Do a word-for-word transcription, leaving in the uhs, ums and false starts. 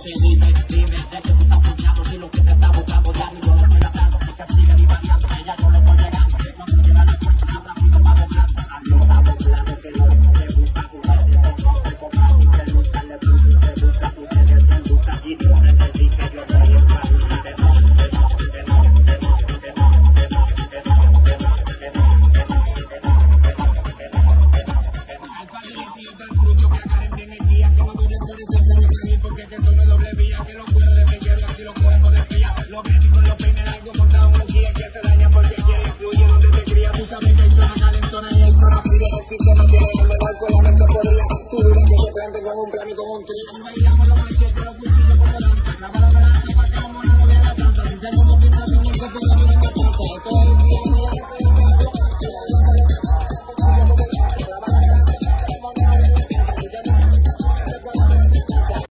sí, dime, dime, de que tú estás soñando, si lo que te está buscando diario, yo no estoy atando, así que sigue divagando, que ya yo no estoy llegando, que no me lleva la cuenta, más rápido va doblando, aquí estamos claro que lo que te busca, tú te te compras y te busca, le busca, te busca, tú te te busca, y tú te decís que yo estoy en paz, que no, que no, que no, que no, que no, que no, que no, que no, que no, que no, que no, que no, que no, que no, que no. Al padre le sigue el trucho que agarren bien el día, que los directores se quieren ir porque que son de doble vía, que los cueros de pequeño aquí los podemos desfiar, los médicos los peines largos montados en un guía que se daña porque quiere influye donde te cría, tú sabes que hay zona calentona y hay zona fría, el que se mantiene en el barco, la mente podría, tú dices que se prende con un plan y con un trío, y bailamos los machetes, los cuchillos como danza, clava la balanza para que la mona no vea la tranza, si se como que no hacen un que pega por una casa, todo el día